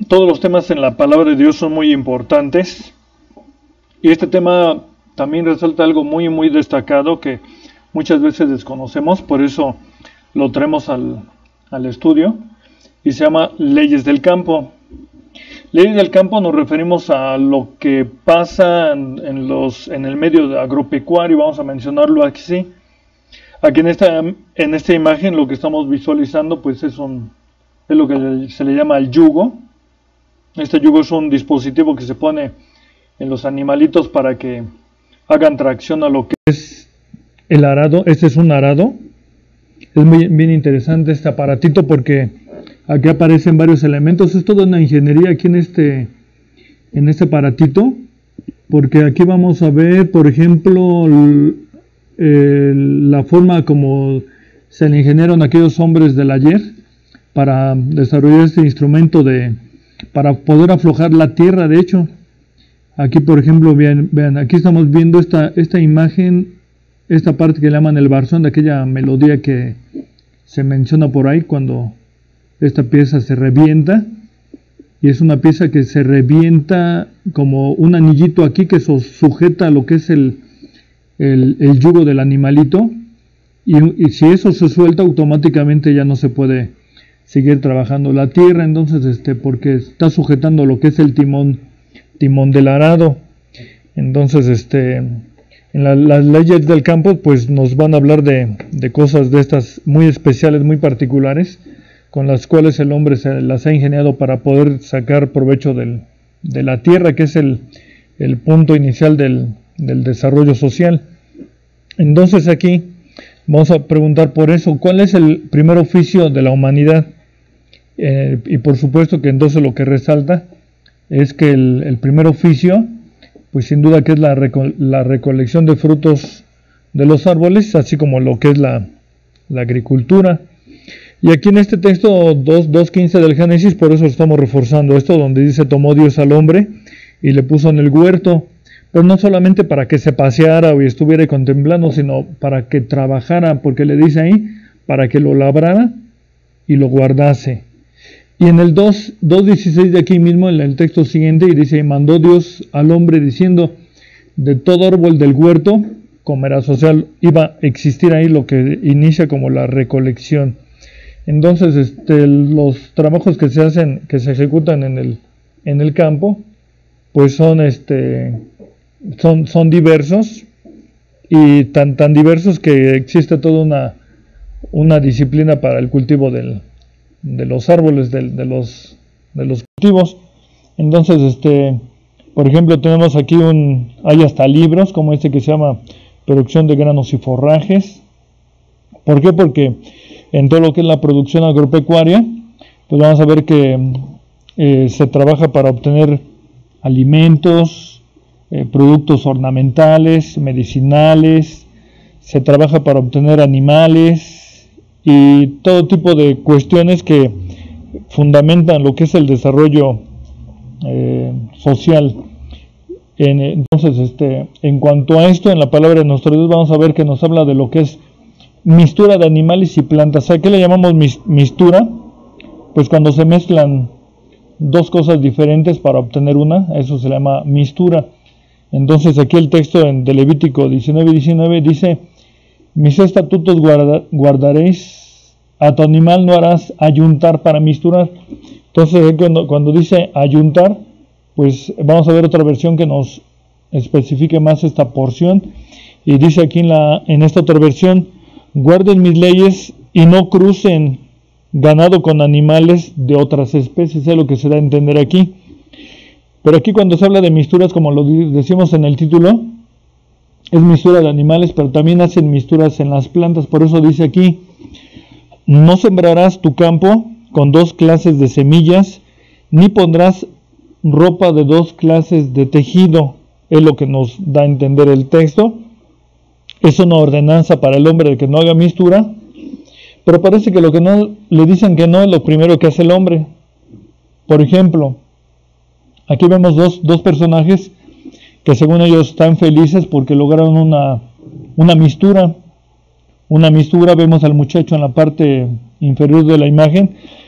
todos los temas en la palabra de Dios son muy importantes. Y este tema también resalta algo muy destacado que muchas veces desconocemos, por eso lo traemos al estudio, y se llama leyes del campo. Leyes del campo nos referimos a lo que pasa en el medio agropecuario, vamos a mencionarlo así. Aquí en esta imagen lo que estamos visualizando pues es lo que se le llama el yugo. Este yugo es un dispositivo que se pone en los animalitos para que hagan tracción a lo que es el arado. Este es un arado. Es bien interesante este aparatito porque aquí aparecen varios elementos. Es toda una ingeniería aquí en este aparatito, porque aquí vamos a ver, por ejemplo, la forma como se le ingeniaron aquellos hombres del ayer para desarrollar este instrumento para poder aflojar la tierra. De hecho, aquí por ejemplo, vean, aquí estamos viendo esta imagen, esta parte que le llaman el barzón, de aquella melodía que se menciona por ahí cuando esta pieza se revienta, y es una pieza que se revienta como un anillito aquí que sujeta lo que es el yugo del animalito, y si eso se suelta automáticamente ya no se puede seguir trabajando la tierra, entonces porque está sujetando lo que es el timón del arado. Entonces en las leyes del campo pues nos van a hablar de cosas de estas muy especiales, muy particulares, con las cuales el hombre se las ha ingeniado para poder sacar provecho de la tierra, que es el punto inicial del desarrollo social. Entonces aquí vamos a preguntar por eso, ¿cuál es el primer oficio de la humanidad? Y por supuesto que entonces lo que resalta es que el primer oficio, pues sin duda que es la recolección de frutos de los árboles, así como lo que es la agricultura. Y aquí en este texto 2.15 del Génesis, por eso estamos reforzando esto, donde dice: tomó Dios al hombre y le puso en el huerto, pero no solamente para que se paseara o estuviera contemplando, sino para que trabajara, porque le dice ahí, para que lo labrara y lo guardase. Y en el 2.16 de aquí mismo, en el texto siguiente, y dice: y mandó Dios al hombre diciendo: de todo árbol del huerto comerás. O sea, iba a existir ahí lo que inicia como la recolección. Entonces, los trabajos que se hacen, que se ejecutan en el campo, pues son diversos, y tan diversos que existe toda una disciplina para el cultivo de los árboles, de los cultivos. Entonces, por ejemplo, tenemos aquí hay hasta libros como este que se llama Producción de granos y forrajes. ¿Por qué? Porque en todo lo que es la producción agropecuaria, pues vamos a ver que se trabaja para obtener alimentos, productos ornamentales, medicinales, se trabaja para obtener animales y todo tipo de cuestiones que fundamentan lo que es el desarrollo social. Entonces, en cuanto a esto, en la palabra de nuestro Dios vamos a ver que nos habla de lo que es mistura de animales y plantas. ¿A qué le llamamos mistura? Pues cuando se mezclan dos cosas diferentes para obtener una, eso se llama mistura. Entonces aquí el texto de Levítico 19:19 dice: mis estatutos guardaréis, a tu animal no harás ayuntar para misturar. Entonces cuando dice ayuntar, pues vamos a ver otra versión que nos especifique más esta porción, y dice aquí en esta otra versión: guarden mis leyes y no crucen ganado con animales de otras especies. Es lo que se da a entender aquí. Pero aquí cuando se habla de misturas, como lo decimos en el título, es mistura de animales, pero también hacen misturas en las plantas. Por eso dice aquí: no sembrarás tu campo con dos clases de semillas, ni pondrás ropa de dos clases de tejido. Es lo que nos da a entender el texto. Es una ordenanza para el hombre de que no haga mistura, pero parece que lo que no le dicen que no es lo primero que hace el hombre. Por ejemplo, aquí vemos dos personajes que según ellos están felices porque lograron una mistura. Vemos al muchacho en la parte inferior de la imagen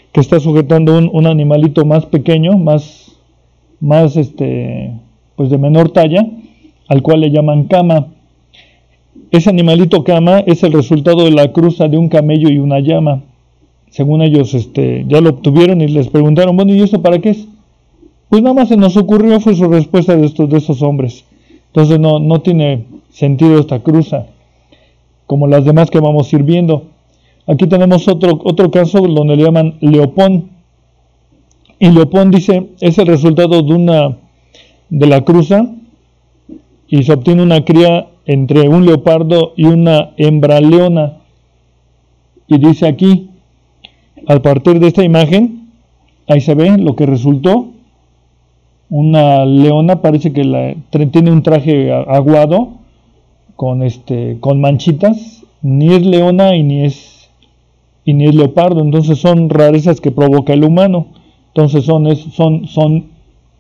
que está sujetando un animalito más pequeño, más pues de menor talla, al cual le llaman cama. Ese animalito cama es el resultado de la cruza de un camello y una llama. Según ellos ya lo obtuvieron y les preguntaron, bueno, ¿y eso para qué es? Pues nada más se nos ocurrió, fue su respuesta de esos hombres. Entonces no tiene sentido esta cruza, como las demás que vamos a ir viendo. Aquí tenemos otro caso donde le llaman leopón. Y leopón dice, es el resultado de la cruza, y se obtiene una cría entre un leopardo y una hembra leona. Y dice aquí, a partir de esta imagen, ahí se ve lo que resultó. Una leona parece que tiene un traje aguado, con manchitas. Ni es leona y ni es leopardo. Entonces son rarezas que provoca el humano. Entonces son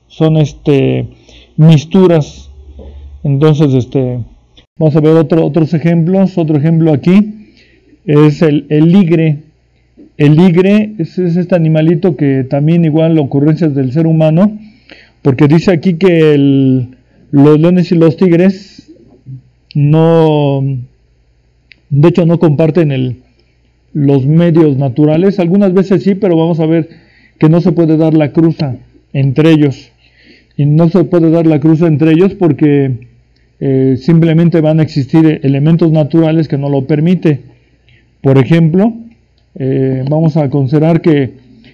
misturas. Entonces vamos a ver otros ejemplos. Otro ejemplo aquí es el ligre. El ligre es este animalito que también igual ocurrencias del ser humano, porque dice aquí que los leones y los tigres de hecho no comparten los medios naturales. Algunas veces sí, pero vamos a ver que no se puede dar la cruza entre ellos. Y no se puede dar la cruza entre ellos porque simplemente van a existir elementos naturales que no lo permiten. Por ejemplo, vamos a considerar que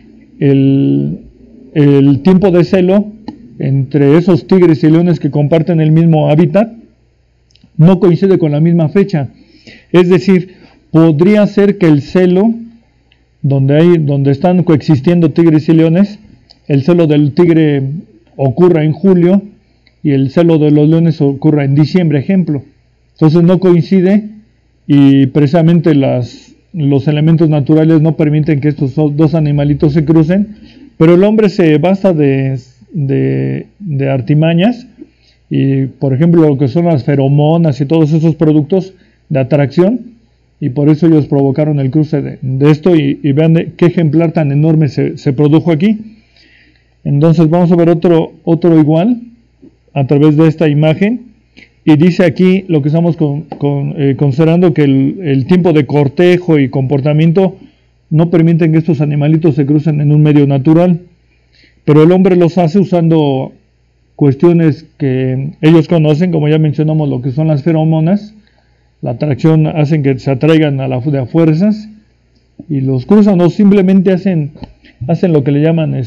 el tiempo de celo entre esos tigres y leones que comparten el mismo hábitat no coincide con la misma fecha. Es decir, podría ser que el celo, donde están coexistiendo tigres y leones, el celo del tigre ocurra en julio y el celo de los leones ocurra en diciembre, ejemplo. Entonces no coincide, y precisamente los elementos naturales no permiten que estos dos animalitos se crucen, pero el hombre se basa de artimañas, y por ejemplo lo que son las feromonas y todos esos productos de atracción, y por eso ellos provocaron el cruce de esto, y vean qué ejemplar tan enorme se produjo aquí. Entonces vamos a ver otro igual a través de esta imagen, y dice aquí lo que estamos considerando, que el tiempo de cortejo y comportamiento no permiten que estos animalitos se crucen en un medio natural, pero el hombre los hace usando cuestiones que ellos conocen, como ya mencionamos, lo que son las feromonas. La atracción hacen que se atraigan de a fuerzas y los cruzan, o simplemente hacen lo que le llaman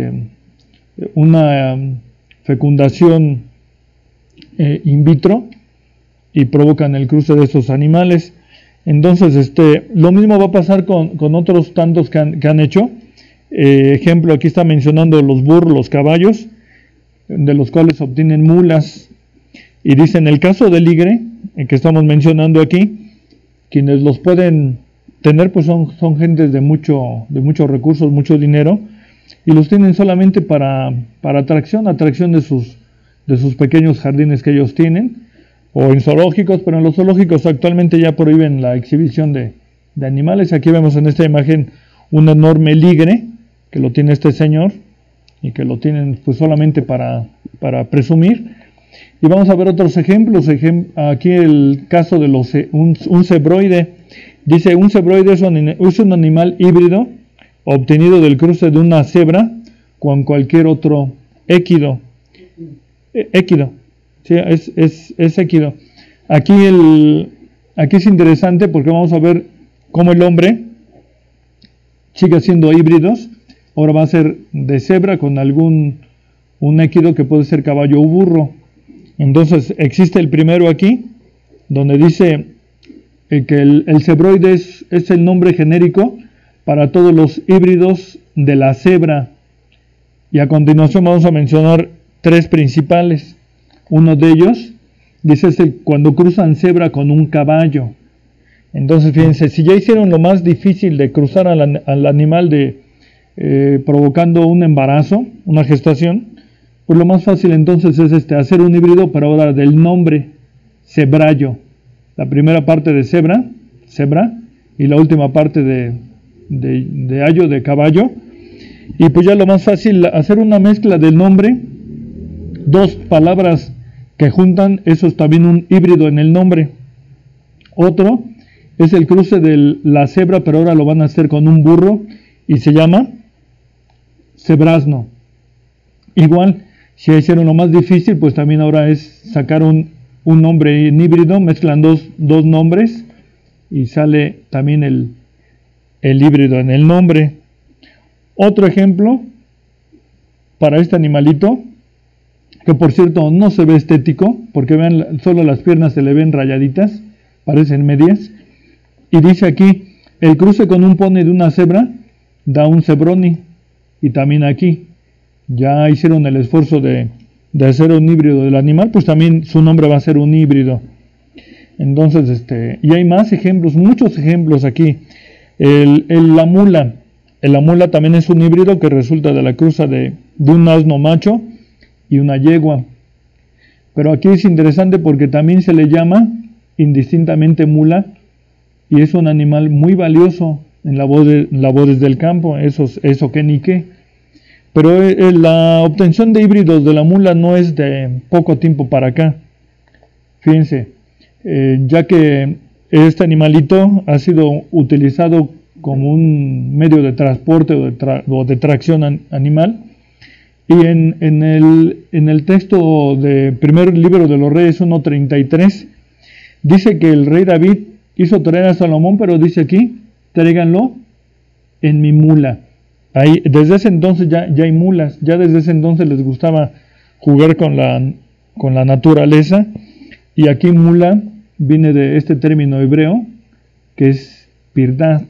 una fecundación in vitro, y provocan el cruce de estos animales. Entonces lo mismo va a pasar con otros tantos que han hecho. Ejemplo, aquí está mencionando los burros, los caballos, de los cuales obtienen mulas. Y dice, en el caso del ligre, que estamos mencionando aquí, quienes los pueden tener pues son gentes de muchos recursos, mucho dinero, y los tienen solamente para atracción de sus pequeños jardines que ellos tienen, o en zoológicos. Pero en los zoológicos actualmente ya prohíben la exhibición de animales. Aquí vemos en esta imagen un enorme ligre que lo tiene este señor, y que lo tienen pues solamente para presumir. Y vamos a ver otros ejemplos. Aquí el caso de un cebroide. Dice, un cebroide es un animal híbrido obtenido del cruce de una cebra con cualquier otro équido. Équido, sí, es équido. Aquí es interesante porque vamos a ver cómo el hombre sigue siendo híbridos. Ahora va a ser de cebra con un équido que puede ser caballo o burro. Entonces existe el primero aquí, donde dice que el cebroide es el nombre genérico para todos los híbridos de la cebra. Y a continuación vamos a mencionar tres principales. Uno de ellos dice cuando cruzan cebra con un caballo. Entonces fíjense, si ya hicieron lo más difícil de cruzar al animal provocando un embarazo, una gestación, pues lo más fácil entonces es hacer un híbrido, pero ahora del nombre cebrallo. La primera parte de cebra, y la última parte de de ayo de caballo. Y pues ya lo más fácil, hacer una mezcla del nombre, dos palabras que juntan, eso es también un híbrido en el nombre. Otro es el cruce de la cebra, pero ahora lo van a hacer con un burro y se llama cebrazno. Igual, si hicieron lo más difícil, pues también ahora es sacar un nombre en híbrido, mezclan dos nombres y sale también el híbrido en el nombre. Otro ejemplo para este animalito, que por cierto no se ve estético, porque vean, solo las piernas se le ven rayaditas, parecen medias, y dice aquí, el cruce con un pony de una cebra da un cebroni, y también aquí, ya hicieron el esfuerzo de hacer un híbrido del animal, pues también su nombre va a ser un híbrido. Entonces, y hay más ejemplos, muchos ejemplos aquí. La mula también es un híbrido que resulta de la cruza de un asno macho y una yegua. Pero aquí es interesante porque también se le llama indistintamente mula y es un animal muy valioso en labores del campo, eso que ni qué. Pero la obtención de híbridos de la mula no es de poco tiempo para acá. Fíjense, ya que este animalito ha sido utilizado como un medio de transporte o de tracción animal, y en el texto de primer libro de los Reyes 1:33 dice que el rey David hizo traer a Salomón, pero dice aquí, tráiganlo en mi mula. Ahí, desde ese entonces ya hay mulas, ya desde ese entonces les gustaba jugar con la naturaleza, y aquí mula viene de este término hebreo que es pirdad.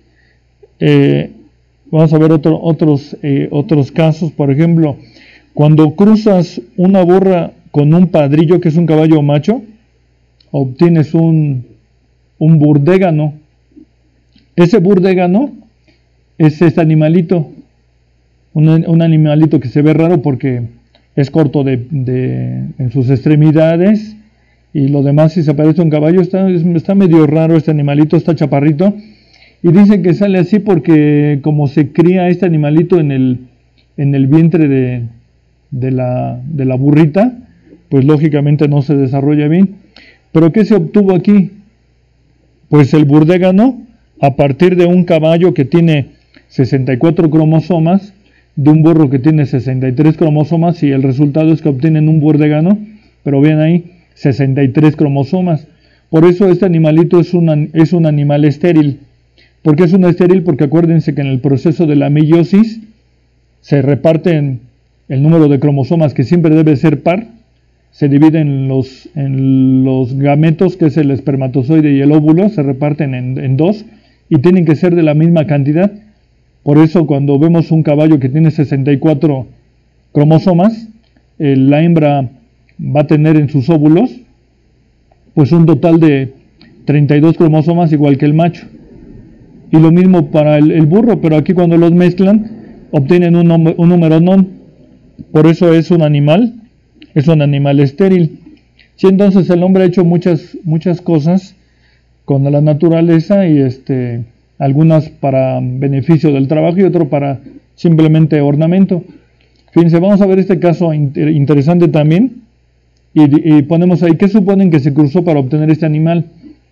Vamos a ver otros casos. Por ejemplo, cuando cruzas una burra con un padrillo, que es un caballo macho, obtienes un burdégano. Ese burdégano es este animalito, un animalito que se ve raro porque es corto en sus extremidades, y lo demás, si se parece a un caballo, está medio raro este animalito, está chaparrito. Y dicen que sale así porque como se cría este animalito en el vientre de la burrita, pues lógicamente no se desarrolla bien. ¿Pero qué se obtuvo aquí? Pues el burdégano, a partir de un caballo que tiene 64 cromosomas, de un burro que tiene 63 cromosomas, y el resultado es que obtienen un burdégano, pero vean ahí, 63 cromosomas. Por eso este animalito es un animal estéril. ¿Por qué es un estéril? Porque acuérdense que en el proceso de la meiosis se reparten el número de cromosomas, que siempre debe ser par, se dividen en los gametos, que es el espermatozoide y el óvulo, se reparten en dos, y tienen que ser de la misma cantidad. Por eso cuando vemos un caballo que tiene 64 cromosomas, la hembra va a tener en sus óvulos pues un total de 32 cromosomas, igual que el macho. Y lo mismo para el burro, pero aquí cuando los mezclan obtienen un número non. Por eso es un animal estéril. Sí, entonces el hombre ha hecho muchas cosas con la naturaleza, y algunas para beneficio del trabajo y otro para simplemente ornamento. Fíjense, vamos a ver este caso interesante también, y ponemos ahí, ¿qué suponen que se cruzó para obtener este animal?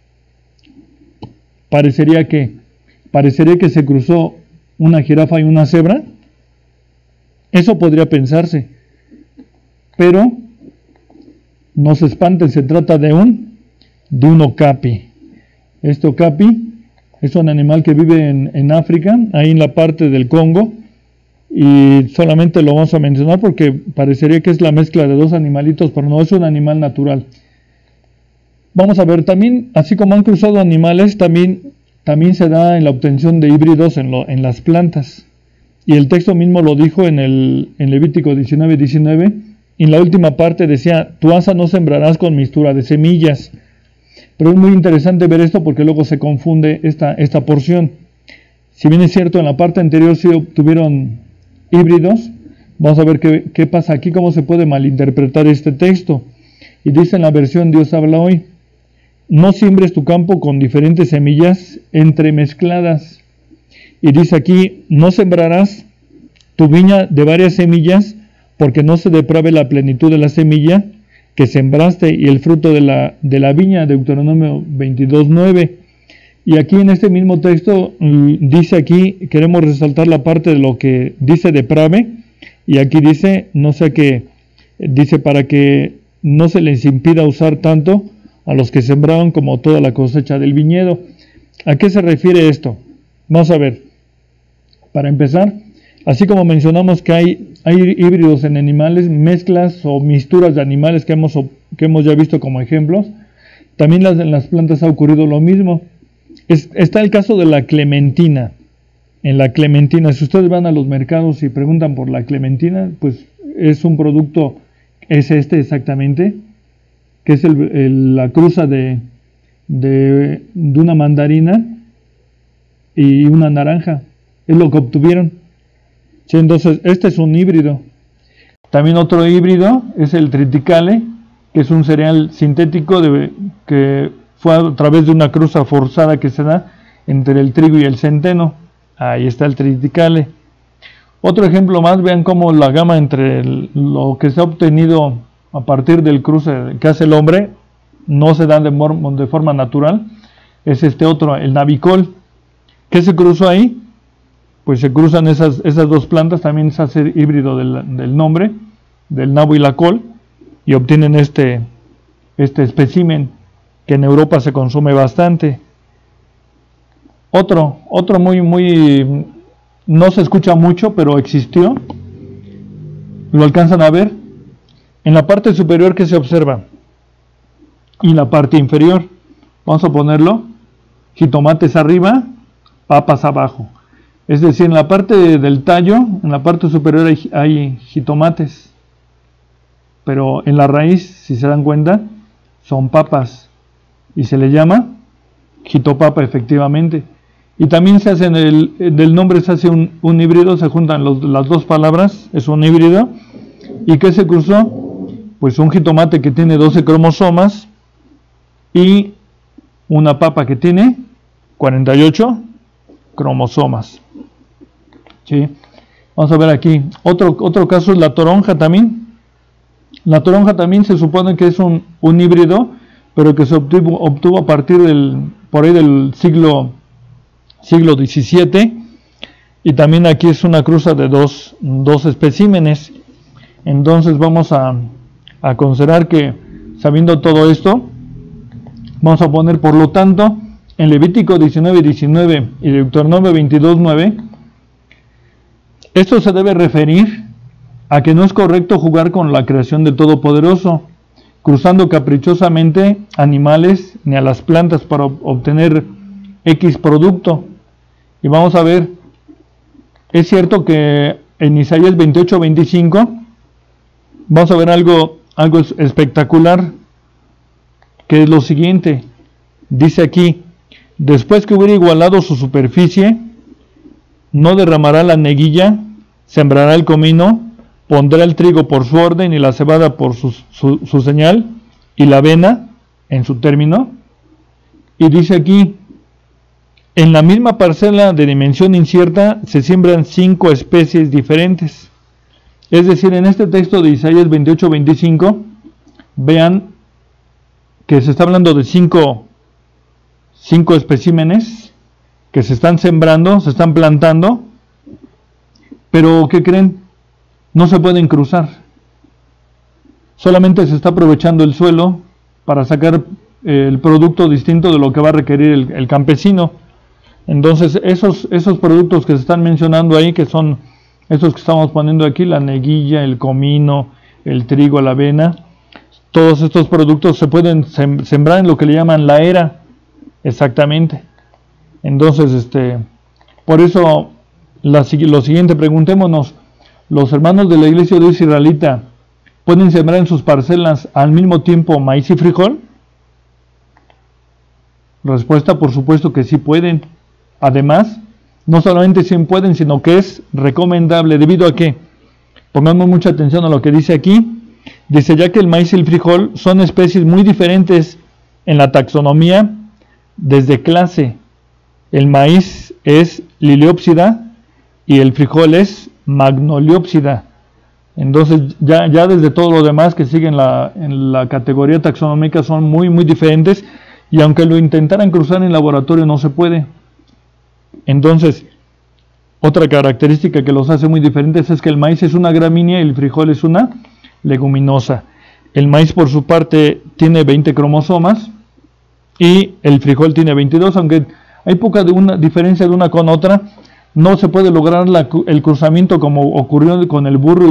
Parecería que se cruzó una jirafa y una cebra. Eso podría pensarse, pero no se espanten, se trata de un okapi. Este okapi es un animal que vive en África, ahí en la parte del Congo, y solamente lo vamos a mencionar porque parecería que es la mezcla de dos animalitos, pero no es un animal natural. Vamos a ver, también, así como han cruzado animales, también se da en la obtención de híbridos en las plantas. Y el texto mismo lo dijo en Levítico 19:19, y en la última parte decía, tu asa no sembrarás con mixtura de semillas. Pero es muy interesante ver esto porque luego se confunde esta porción. Si bien es cierto, en la parte anterior sí obtuvieron híbridos, vamos a ver qué pasa aquí, cómo se puede malinterpretar este texto. Y dice en la versión Dios habla hoy, no siembres tu campo con diferentes semillas entremezcladas. Y dice aquí, no sembrarás tu viña de varias semillas, porque no se deprave la plenitud de la semilla que sembraste y el fruto de la viña, Deuteronomio 22:9. Y aquí en este mismo texto dice aquí, queremos resaltar la parte de lo que dice deprave, y aquí dice, no sé qué, dice para que no se les impida usar tanto a los que sembraron como toda la cosecha del viñedo. ¿A qué se refiere esto? Vamos a ver. Para empezar, así como mencionamos que hay híbridos en animales, mezclas o misturas de animales que hemos ya visto como ejemplos, también en las plantas ha ocurrido lo mismo. Está el caso de la clementina. En la clementina, si ustedes van a los mercados y preguntan por la clementina, pues es un producto, es este exactamente, que es la cruza de una mandarina y una naranja. Es lo que obtuvieron. Sí, entonces, este es un híbrido. También otro híbrido es el triticale, que es un cereal sintético que fue a través de una cruza forzada que se da entre el trigo y el centeno. Ahí está el triticale. Otro ejemplo más, vean cómo la gama entre lo que se ha obtenido a partir del cruce que hace el hombre no se da de forma natural. Es este otro, el nabicol. ¿Qué se cruzó ahí? Pues se cruzan esas dos plantas, también se hace híbrido del nombre, del nabo y la col, y obtienen este espécimen que en Europa se consume bastante. Otro muy no se escucha mucho, pero existió. Lo alcanzan a ver en la parte superior que se observa y la parte inferior. Vamos a ponerlo: jitomates arriba, papas abajo. Es decir, en la parte del tallo, en la parte superior hay jitomates, pero en la raíz, si se dan cuenta, son papas y se le llama jitopapa, efectivamente. Y también se hace del nombre se hace un híbrido, se juntan las dos palabras, es un híbrido. ¿Y qué se cruzó? Pues un jitomate que tiene 12 cromosomas y una papa que tiene 48 cromosomas. ¿Sí? Vamos a ver aquí. Otro caso es la toronja también. La toronja también se supone que es un híbrido, pero que se obtuvo a partir por ahí del siglo XVII, y también aquí es una cruza de dos especímenes. Entonces vamos a considerar que, sabiendo todo esto, vamos a poner, por lo tanto, en Levítico 19:19 y Deuteronomio 22:9, esto se debe referir a que no es correcto jugar con la creación del Todopoderoso, cruzando caprichosamente animales ni a las plantas para obtener X producto. Y vamos a ver, es cierto que en Isaías 28:25 vamos a ver algo espectacular, que es lo siguiente. Dice aquí: después que hubiera igualado su superficie, no derramará la neguilla, sembrará el comino, pondrá el trigo por su orden y la cebada por su señal, y la avena en su término. Y dice aquí: en la misma parcela de dimensión incierta se siembran 5 especies diferentes. Es decir, en este texto de Isaías 28:25, vean que se está hablando de 5 especímenes que se están sembrando, se están plantando, pero ¿qué creen? No se pueden cruzar. Solamente se está aprovechando el suelo para sacar el producto distinto de lo que va a requerir el campesino. Entonces, esos productos que se están mencionando ahí, que son esos que estamos poniendo aquí, la neguilla, el comino, el trigo, la avena, todos estos productos se pueden sembrar en lo que le llaman la era, exactamente. Entonces, por eso, lo siguiente, preguntémonos: ¿los hermanos de la iglesia de Dios israelita pueden sembrar en sus parcelas al mismo tiempo maíz y frijol? Respuesta: por supuesto que sí pueden. Además, no solamente sí pueden, sino que es recomendable. ¿Debido a qué? Pongamos mucha atención a lo que dice aquí. Dice: ya que el maíz y el frijol son especies muy diferentes en la taxonomía desde clase. El maíz es liliópsida y el frijol es magnoliópsida. Entonces ya desde todo lo demás que sigue en la categoría taxonómica son muy diferentes, y aunque lo intentaran cruzar en laboratorio no se puede. Entonces, otra característica que los hace muy diferentes es que el maíz es una gramínea y el frijol es una leguminosa. El maíz por su parte tiene 20 cromosomas y el frijol tiene 22, aunque hay poca diferencia de una con otra. No se puede lograr el cruzamiento como ocurrió con el burro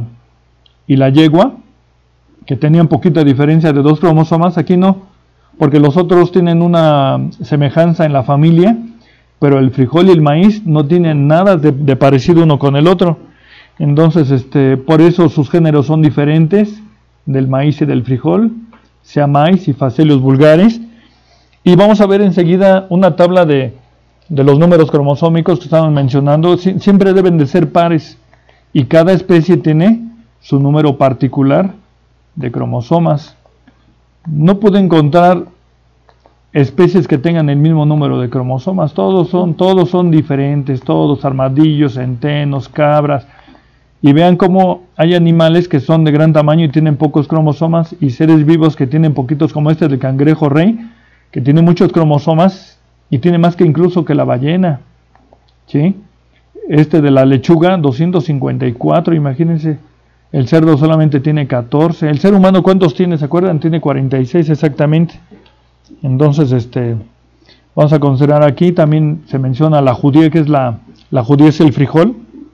y la yegua, que tenían poquita diferencia de 2 cromosomas. Aquí no, porque los otros tienen una semejanza en la familia, pero el frijol y el maíz no tienen nada de parecido uno con el otro. Entonces, por eso sus géneros son diferentes del maíz y del frijol, sea maíz y Phaceolus vulgaris. Y vamos a ver enseguida una tabla de los números cromosómicos que estaban mencionando. Siempre deben de ser pares, y cada especie tiene su número particular de cromosomas. No pude encontrar especies que tengan el mismo número de cromosomas. Todos son diferentes, todos armadillos, centenos, cabras. Y vean cómo hay animales que son de gran tamaño y tienen pocos cromosomas, y seres vivos que tienen poquitos, como este del cangrejo rey, que tiene muchos cromosomas y tiene más que incluso que la ballena, ¿sí? Este de la lechuga, 254, imagínense. El cerdo solamente tiene 14. El ser humano, ¿cuántos tiene? ¿Se acuerdan? Tiene 46 exactamente. Entonces, vamos a considerar aquí, también se menciona la judía, que es la judía es el frijol.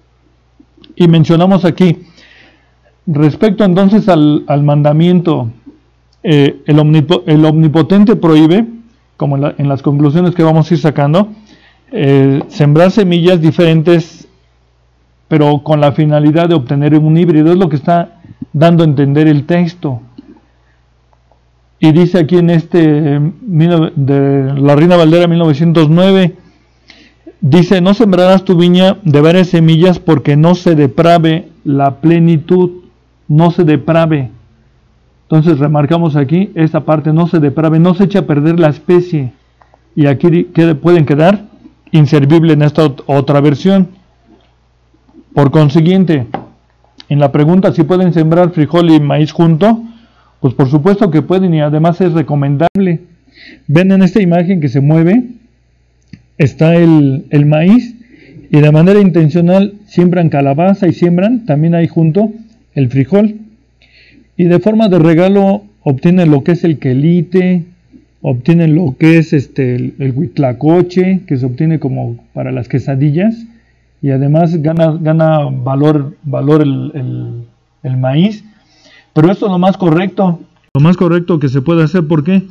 Y mencionamos aquí, respecto entonces al mandamiento, el omnipotente prohíbe, como en las conclusiones que vamos a ir sacando, sembrar semillas diferentes, pero con la finalidad de obtener un híbrido. Es lo que está dando a entender el texto. Y dice aquí en de la Reina Valera 1909, dice: no sembrarás tu viña de varias semillas, porque no se deprave la plenitud, no se deprave. Entonces remarcamos aquí esta parte: no se deprave, no se echa a perder la especie. Y aquí pueden quedar inservible en esta otra versión. Por consiguiente, en la pregunta si pueden sembrar frijol y maíz junto, pues por supuesto que pueden, y además es recomendable. Ven en esta imagen que se mueve, está el maíz, y de manera intencional siembran calabaza y siembran también ahí junto el frijol. Y de forma de regalo obtienen lo que es el quelite, obtienen lo que es el huitlacoche, que se obtiene como para las quesadillas, y además gana valor el maíz. Pero esto es lo más correcto que se puede hacer. ¿Por qué?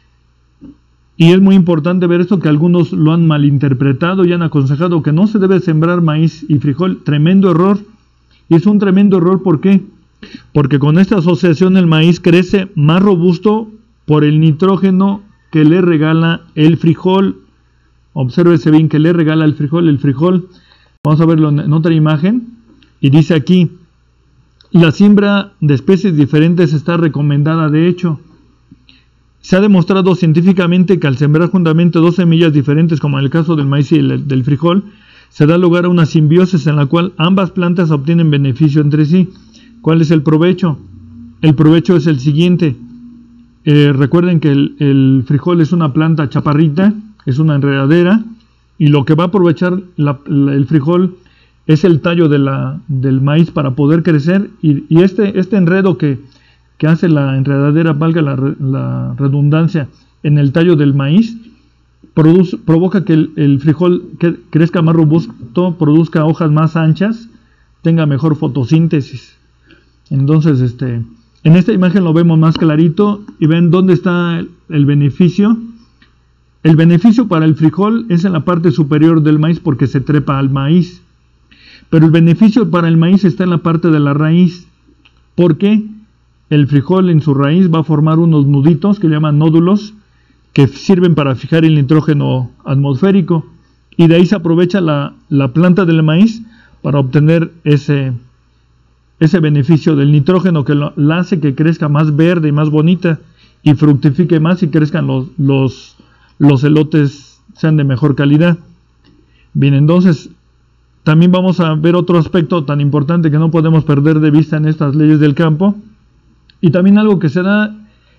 Y es muy importante ver esto, que algunos lo han malinterpretado y han aconsejado que no se debe sembrar maíz y frijol. Tremendo error. Y es un tremendo error, ¿por qué? Porque con esta asociación el maíz crece más robusto por el nitrógeno que le regala el frijol. Obsérvese bien que le regala el frijol. Vamos a verlo en otra imagen. Y dice aquí: la siembra de especies diferentes está recomendada. De hecho, se ha demostrado científicamente que al sembrar juntamente 2 semillas diferentes, como en el caso del maíz y del frijol, se da lugar a una simbiosis en la cual ambas plantas obtienen beneficio entre sí. ¿Cuál es el provecho? El provecho es el siguiente. Recuerden que el frijol es una planta chaparrita, es una enredadera, y lo que va a aprovechar el frijol es el tallo del maíz para poder crecer, y este enredo que hace la enredadera, valga la redundancia, en el tallo del maíz, provoca que el frijol crezca más robusto, produzca hojas más anchas, tenga mejor fotosíntesis. Entonces, en esta imagen lo vemos más clarito, y ven dónde está el beneficio. El beneficio para el frijol es en la parte superior del maíz, porque se trepa al maíz. Pero el beneficio para el maíz está en la parte de la raíz. ¿Por qué? El frijol en su raíz va a formar unos nuditos que llaman nódulos, que sirven para fijar el nitrógeno atmosférico, y de ahí se aprovecha la planta del maíz para obtener ese beneficio del nitrógeno, que la hace que crezca más verde y más bonita, y fructifique más, y crezcan los elotes, sean de mejor calidad. Bien, entonces también vamos a ver otro aspecto tan importante que no podemos perder de vista en estas leyes del campo. Y también algo que se da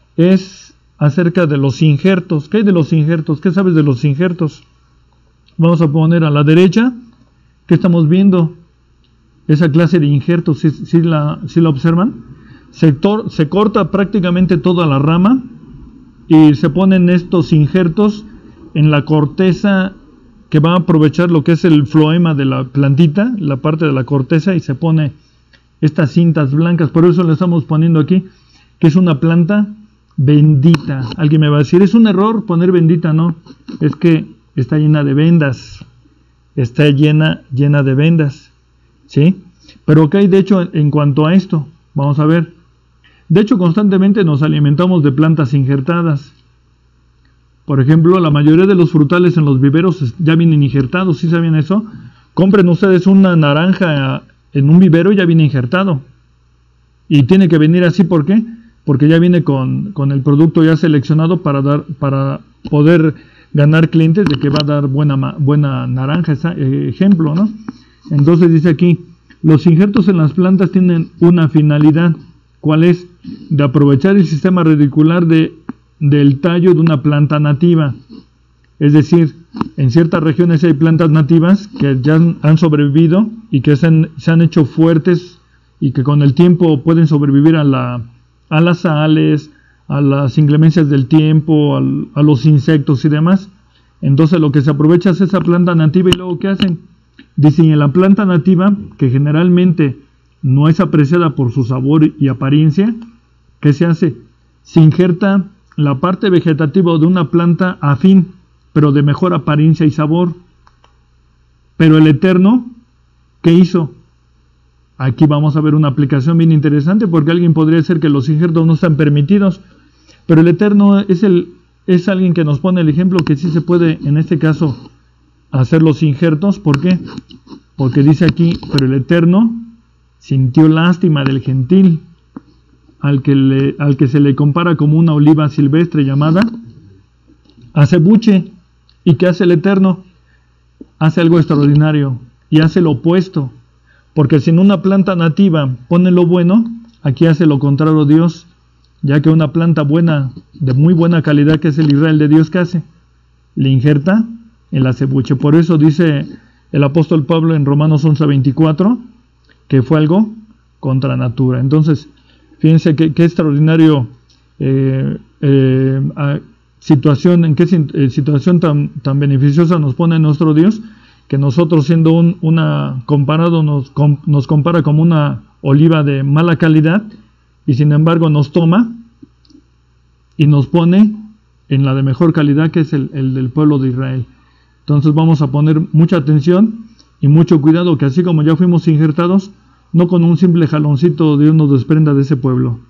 es acerca de los injertos. ¿Qué hay de los injertos? ¿Qué sabes de los injertos? Vamos a poner a la derecha, ¿qué estamos viendo? Esa clase de injertos, ¿sí la observan? Se corta prácticamente toda la rama y se ponen estos injertos en la corteza que va a aprovechar lo que es el floema de la plantita, la parte de la corteza, y se pone estas cintas blancas. Por eso le estamos poniendo aquí que es una planta bendita. Alguien me va a decir, es un error poner bendita. No, es que está llena de vendas, está llena de vendas, ¿sí? Pero ¿qué hay de hecho en cuanto a esto? Vamos a ver. De hecho, constantemente nos alimentamos de plantas injertadas. Por ejemplo, la mayoría de los frutales en los viveros ya vienen injertados. ¿Sí sabían eso? Compren ustedes una naranja en un vivero, ya viene injertado. Y tiene que venir así, ¿por qué? Porque ya viene con el producto ya seleccionado para poder ganar clientes de que va a dar buena naranja, ejemplo, ¿no? Entonces dice aquí, los injertos en las plantas tienen una finalidad. ¿Cuál es? De aprovechar el sistema radicular del tallo de una planta nativa. Es decir, en ciertas regiones hay plantas nativas que ya han sobrevivido y que se han hecho fuertes y que con el tiempo pueden sobrevivir a las sales, a las inclemencias del tiempo, a los insectos y demás. Entonces lo que se aprovecha es esa planta nativa y luego ¿qué hacen? Dicen, en la planta nativa, que generalmente no es apreciada por su sabor y apariencia, ¿qué se hace? Se injerta la parte vegetativa de una planta afín, pero de mejor apariencia y sabor. Pero el Eterno, ¿qué hizo? Aquí vamos a ver una aplicación bien interesante, porque alguien podría decir que los injertos no están permitidos, pero el Eterno es alguien que nos pone el ejemplo que sí se puede, en este caso, hacer los injertos. ¿Por qué? Porque dice aquí, pero el Eterno sintió lástima del gentil, al que se le compara como una oliva silvestre llamada acebuche. ¿Y qué hace el Eterno? Hace algo extraordinario y hace lo opuesto, porque si en una planta nativa pone lo bueno, aquí hace lo contrario Dios, ya que una planta buena, de muy buena calidad, que es el Israel de Dios, ¿qué hace? Le injerta el acebuche. Por eso dice el apóstol Pablo en Romanos 11:24 que fue algo contra natura. Entonces, fíjense qué extraordinario situación, en qué situación tan beneficiosa nos pone nuestro Dios, que nosotros siendo comparado nos compara como una oliva de mala calidad, y sin embargo nos toma y nos pone en la de mejor calidad, que es el del pueblo de Israel. Entonces vamos a poner mucha atención y mucho cuidado, que así como ya fuimos injertados, no con un simple jaloncito Dios nos desprenda de ese pueblo.